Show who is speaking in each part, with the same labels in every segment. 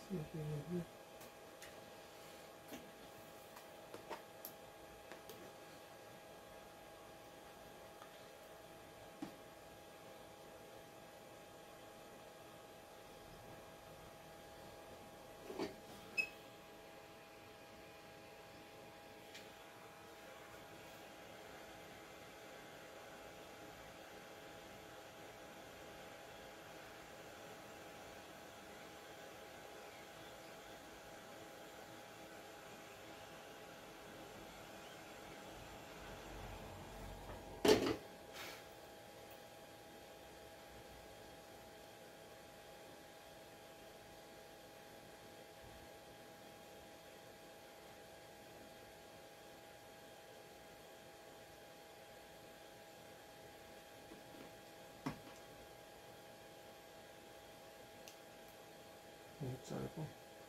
Speaker 1: 너무 짧고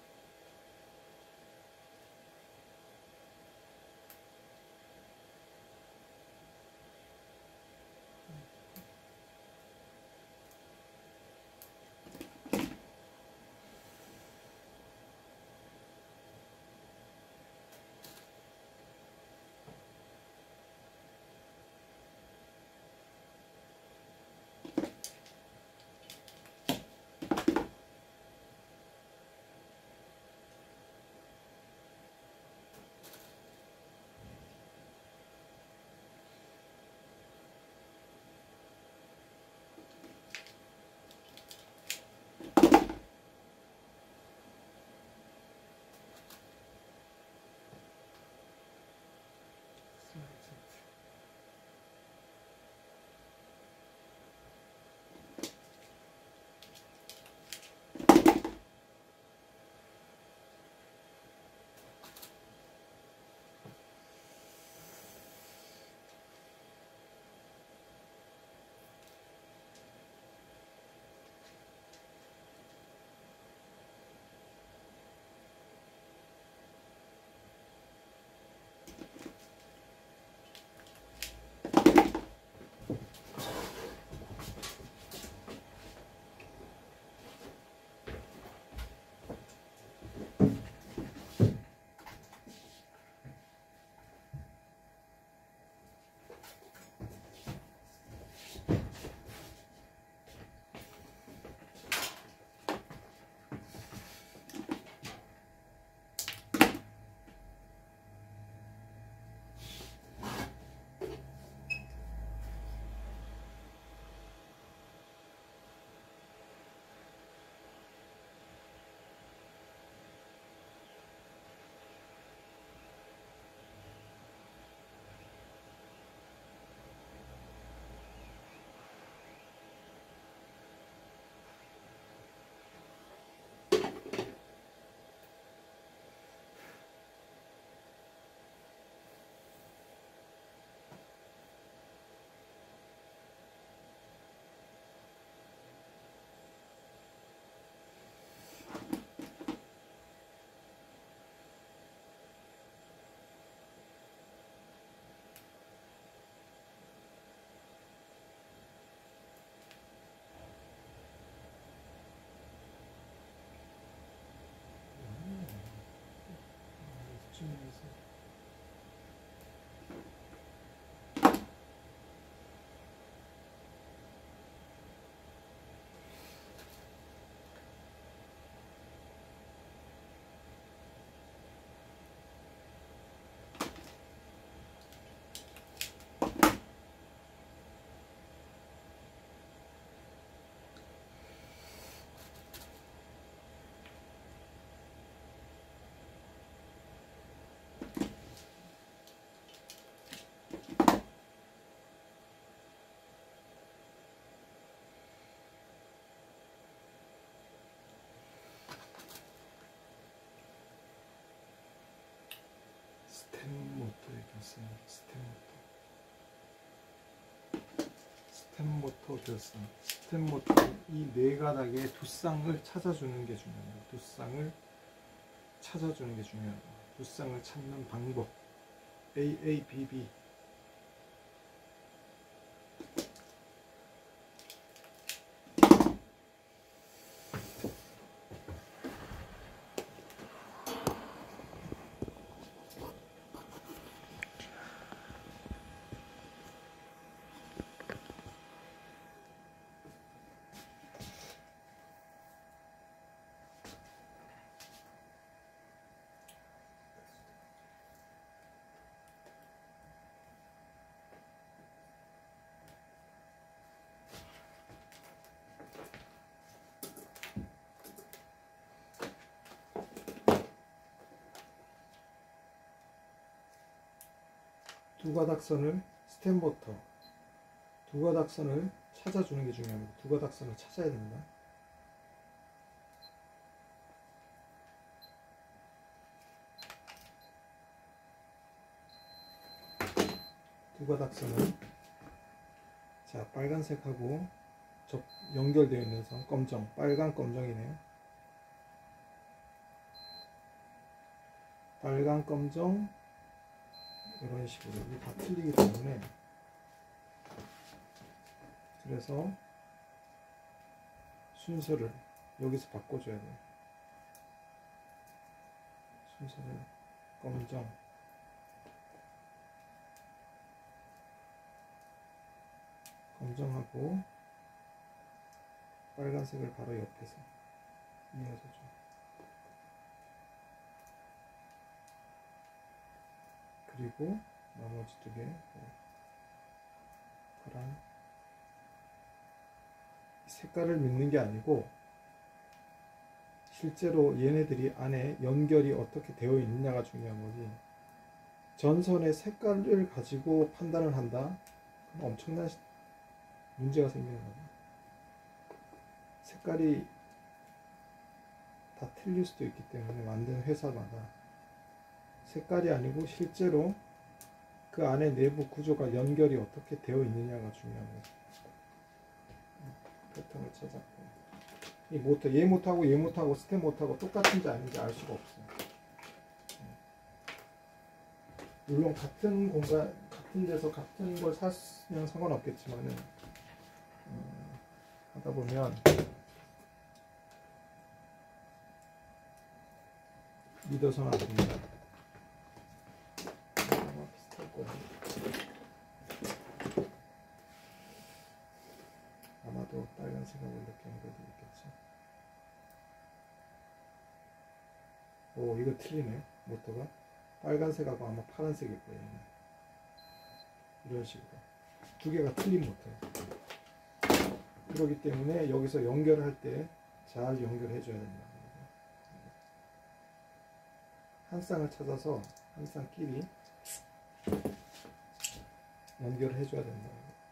Speaker 1: 스텝모터에 결산, 스텝모터 결산. 스텝모터 이 네 가닥의 두쌍을 찾아주는 게 중요합니다. 두쌍을 찾아주는 게 중요하다. 두쌍을 찾는 방법. AABB. 두 가닥선을 스텝모터 두 가닥선을 찾아주는 게 중요합니다. 두 가닥선을 찾아야 됩니다. 두 가닥선을 자 빨간색하고 연결되어 있는 선 검정 빨간 검정이네요. 빨간 검정 이런 식으로 이게 다 틀리기 때문에 그래서 순서를 여기서 바꿔줘야 돼요. 순서를 검정하고 빨간색을 바로 옆에서 이어서 줘. 그리고 나머지 두 개 파란 색깔을 믿는 게 아니고 실제로 얘네들이 안에 연결이 어떻게 되어 있느냐가 중요한 거지. 전선의 색깔을 가지고 판단을 한다? 그럼 엄청난 문제가 생기는 거죠. 색깔이 다 틀릴 수도 있기 때문에 만든 회사마다 색깔이 아니고 실제로 그 안에 내부 구조가 연결이 어떻게 되어 있느냐가 중요한 거죠. 패턴을 찾았고 이 모터, 얘 모터하고 얘 모터하고 스텝 모터하고 똑같은지 아닌지 알 수가 없어요. 물론 같은 공간, 같은 데서 같은 걸 사면 상관없겠지만은 하다 보면 믿어서는 안 됩니다. 아마 비슷할 거예요. 아마도 빨간색하고 이렇게 연결되어 있겠지. 오, 이거 틀리네. 모터가 빨간색하고 아마 파란색일 거예요. 이런 식으로 두 개가 틀린 모터예요. 그렇기 때문에 여기서 연결할 때 잘 연결해 줘야 된다. 한 쌍을 찾아서 한 쌍끼리 연결해 줘야 된다.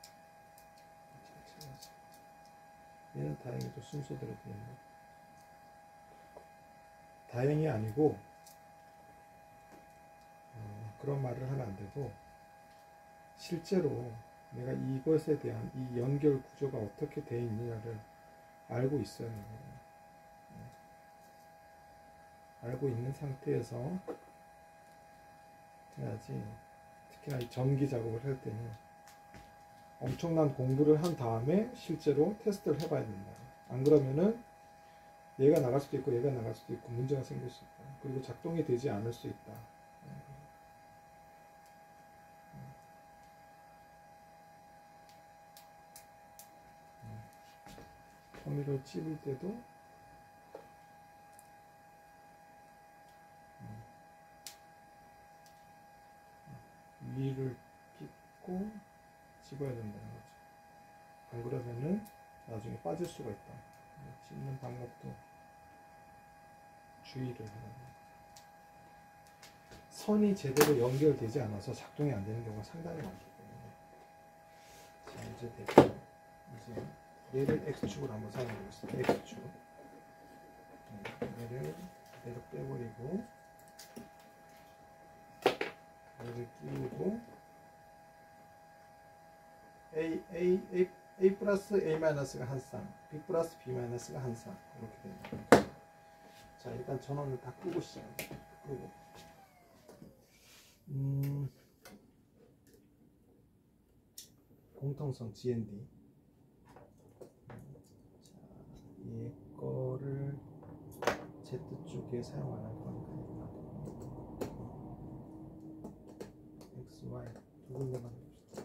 Speaker 1: 얘는 다행히도 순서대로 되어 있네. 다행이 아니고 그런 말을 하면 안 되고 실제로 내가 이것에 대한 이 연결 구조가 어떻게 되어 있느냐를 알고 있어야 하는 거예요. 알고 있는 상태에서 해야지. 특히나 이 전기 작업을 할 때는 엄청난 공부를 한 다음에 실제로 테스트를 해봐야 된다. 안 그러면은 얘가 나갈 수도 있고 얘가 나갈 수도 있고 문제가 생길 수 있다. 그리고 작동이 되지 않을 수 있다. 터미를 찝을 때도 위를 딛고 찝어야 된다는 거죠. 안 그러면은 나중에 빠질 수가 있다. 찝는 방법도 주의를 해야 돼요. 선이 제대로 연결되지 않아서 작동이 안 되는 경우가 상당히 많기 때문에. 자, 이제 됐고 이제 얘를 X축으로 한번 사용해 보겠습니다. X축. 얘를 그대로 빼버리고 얘를 끼우고 A 플러스 A 마이너스가 한 쌍, B 플러스 B 마이너스가 한 쌍, 이렇게 됩니다. 자, 일단 전원을 다 끄고 시작합니다. 끄고. 공통성 GND. 자, 얘 거를 Z 쪽에 사용 안 할 거니까 XY 두 군데만 해봅시다.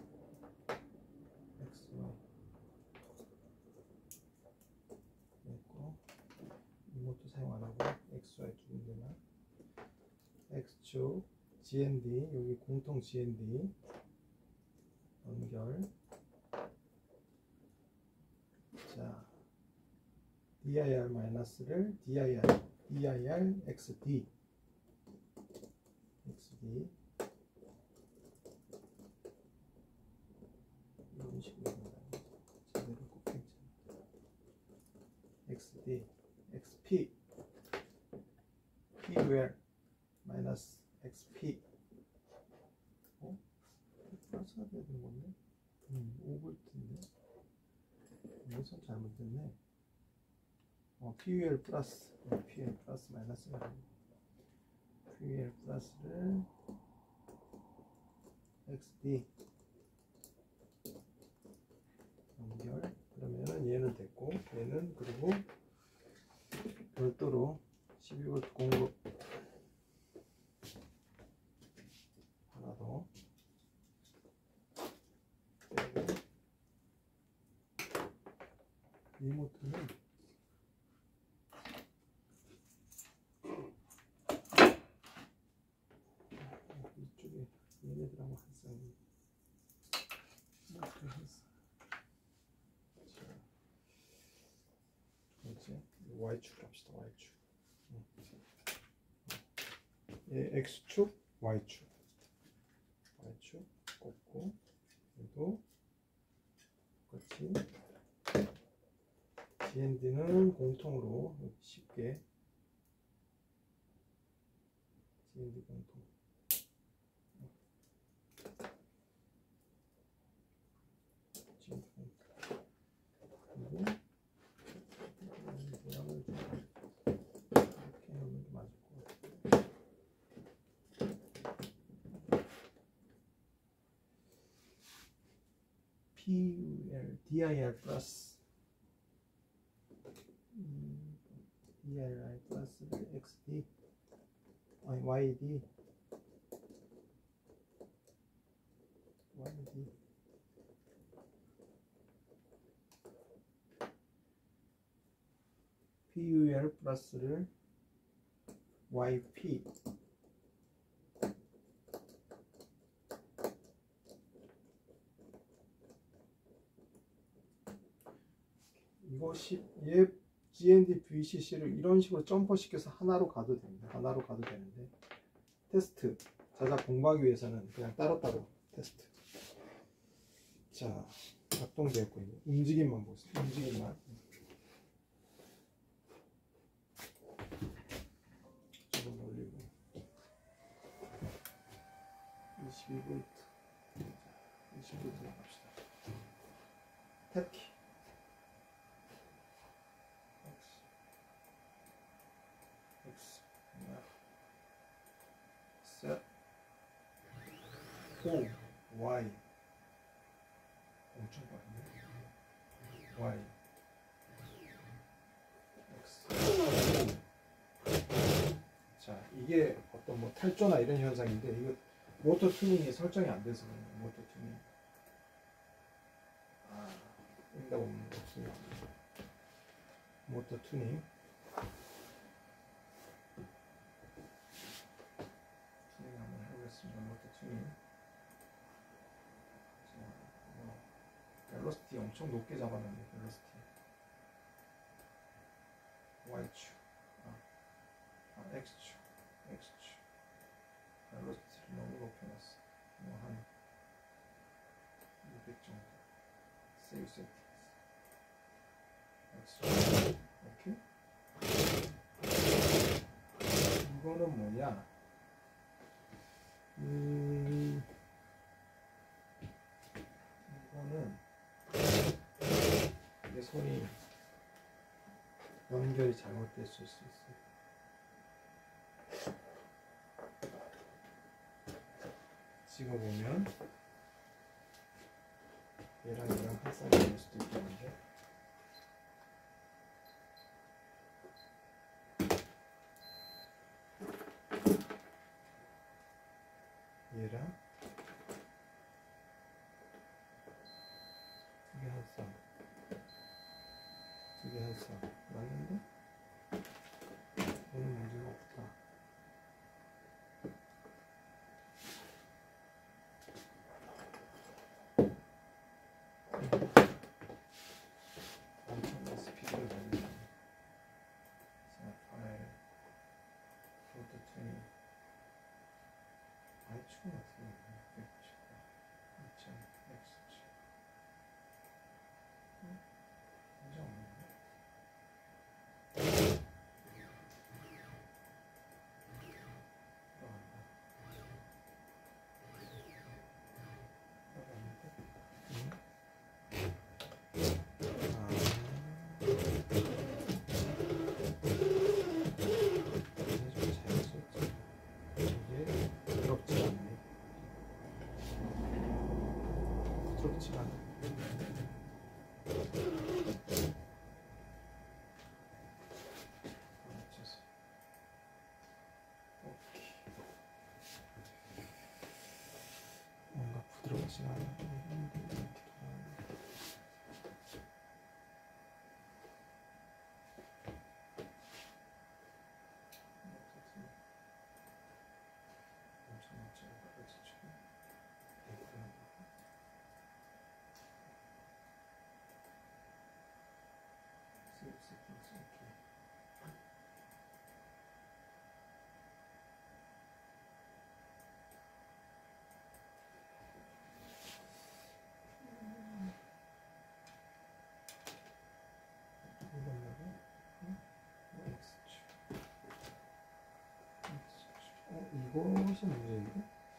Speaker 1: XY 됐고 이것도 사용 안 하고 XY 두 군데만. X축 GND 여기 공통 GND 연결. 자, DIR 마이너스를 DIR XD PUL 마이너스 XP 플러스가 돼야 되는 건데 5V인데 여기서 잘못됐네. PUL 플러스 PUL 플러스 마이너스가 PUL 플러스를 XD 연결. 그러면은 얘는 됐고 얘는 그리고 별도로 12V 공급 하나 더 빼고 리모트는 이쪽에 얘네들하고 한 쌍이 이렇게 했어. 뭐지? Y축 합시다. Y축. 얘 X축, Y축. Y축 꽂고 얘도 똑같이 GND는 공통으로 쉽게 GND 공통. GND 공통. 그리고 모양을 좀 이렇게 하는 게 맞을 것 같아요. PUL, DIR 플러스 DIR 플러스를 XD 아니 YD PUL 플러스를 YP 이것이 얘 GND VCC를 이런 식으로 점퍼시켜서 하나로 가도 됩니다. 하나로 가도 되는데 테스트 자작 공부하기 위해서는 그냥 따로따로 테스트. 자, 작동되었고 움직임만 보세요. 움직임만. 조금 올리고 22V 22V 나갑시다. 탭키 X 셋 O Y 엄청 빠른데 Y X. 자, 이게 어떤 뭐 탈조나 이런 현상인데 이거 모터 튜닝이 설정이 안 돼서 그래요. 모터 튜닝. 응답 없는 거 없습니다. 모터 튜닝. 튜닝 한번 해보겠습니다. 모터 튜닝. 자, 벨로시티 엄청 높게 잡았는데 벨로시티. Y축. X축. X축. 벨로시티를 너무 높여놨어. 한 200 정도. 세이브 세팅했어. 오케이. 이거는 뭐냐? 이거는 이게 손이 연결이 잘못됐을 수 있어요. 찍어보면 얘랑 얘랑 한 쌍이 될 수도 있겠는데 얘랑 이게 한 쌍, 이게 한 쌍 맞는데 얘는 문제가 없다. 엄청난 스피드를 달리는 자, 파일 프로토 튜닝 Y축은 어떻게 되나요? 199 2000 X축 문제 없는데 다시 하나 이것이 문제인데?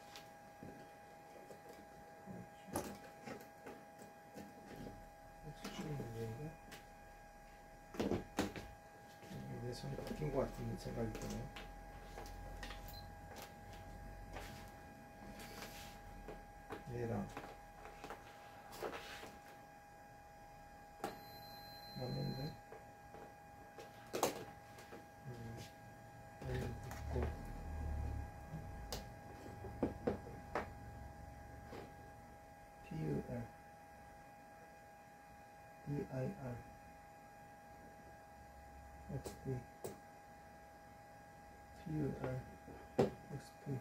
Speaker 1: 문제인데? 내 손이 바뀐 것 같은 생각이 드네요. 얘랑 맞는데? 여기 있고 PUR DIR XP PUR XP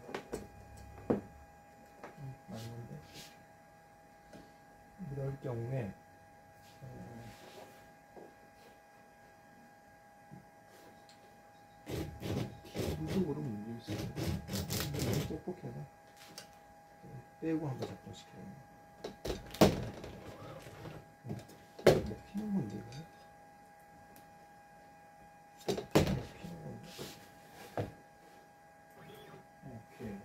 Speaker 1: 맞는데? 이럴 경우에 기본적으로 문제 있어요. 너무 뻑뻑해서 빼고 한번 작동시켜요. 피는 건데 이거? 피는 건데? 오케이.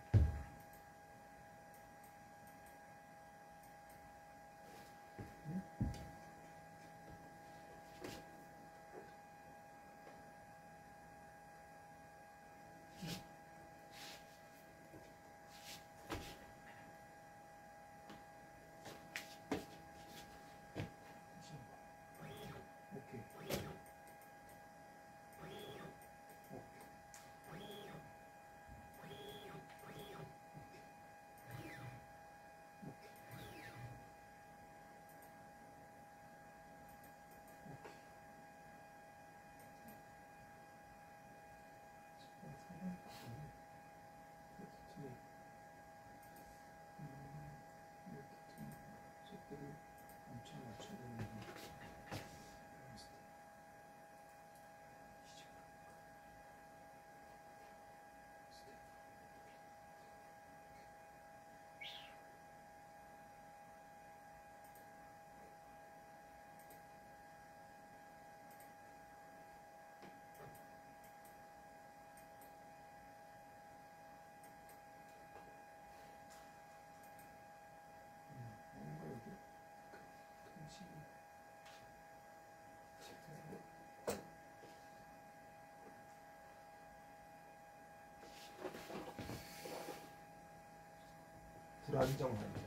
Speaker 1: 불안정한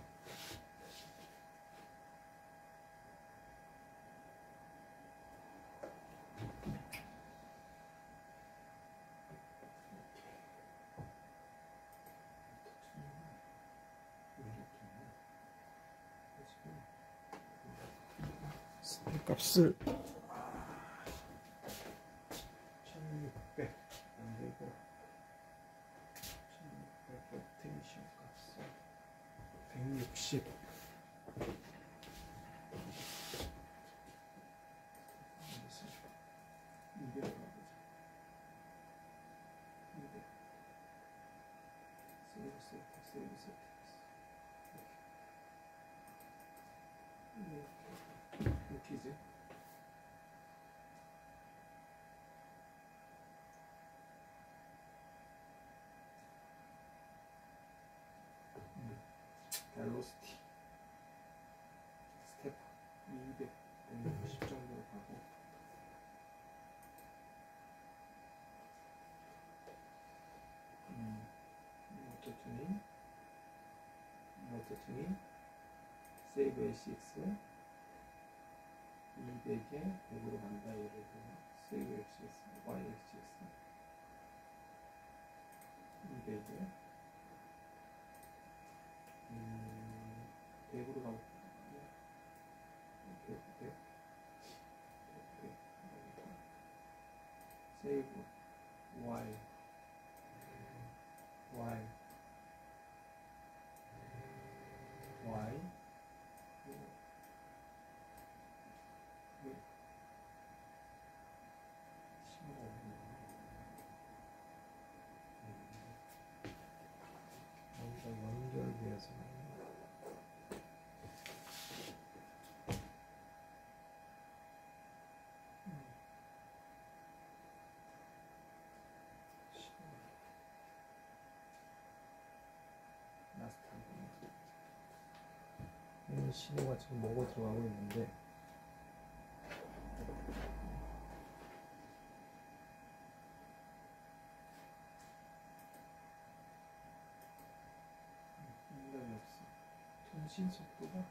Speaker 1: 값을 1600 안되고 1600 로테이션 값을 160 200 가보자. 200 세이브 세트 이렇게지. 벨로시티 스텝 200, 150 정도로 가고 오토튜닝 세이브 LCX 200에 100으로 간다. 예를 들어 세이브 LCX, YXX 200에 신호가 지금 먹어 들어가고 있는데 상관이 없어. 통신 속도가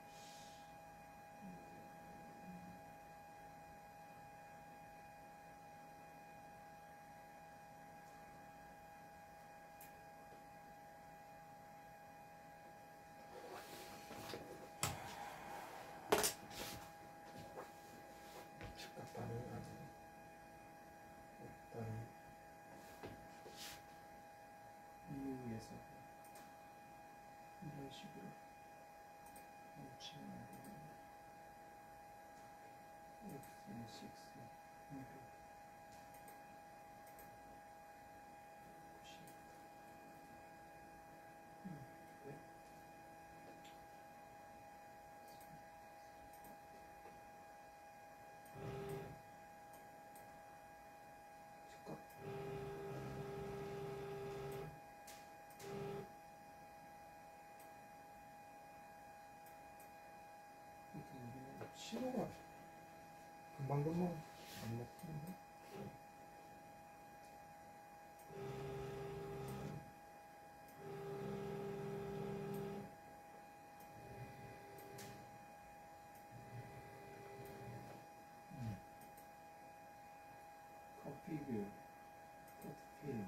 Speaker 1: 즉각 반응을 안 해. 일단 이유에서 이런 식으로 멈추면 안 되는데 X6 신호가 금방금방 안 먹히는데 커피뷰 커피필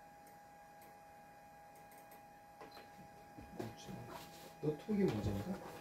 Speaker 1: '너 톡이 뭐지?